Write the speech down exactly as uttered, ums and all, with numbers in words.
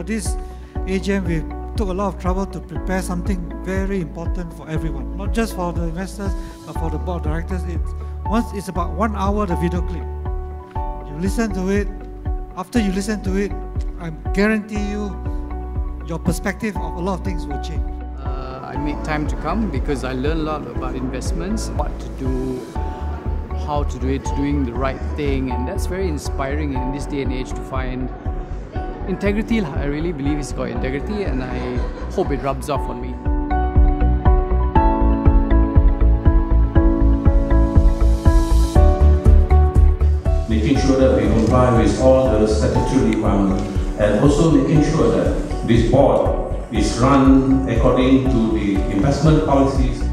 this A G M, we took a lot of trouble to prepare something very important for everyone, not just for the investors, but for the board of directors. It's, once it's about one hour, the video clip. You listen to it. After you listen to it, I guarantee you, your perspective of a lot of things will change. Uh, I made time to come because I learned a lot about investments, what to do, how to do it, doing the right thing, and that's very inspiring in this day and age to find integrity. I really believe it's got integrity, and I hope it rubs off on me. Making sure that we comply with all the statutory requirements, and also making sure that this board is run according to the investment policies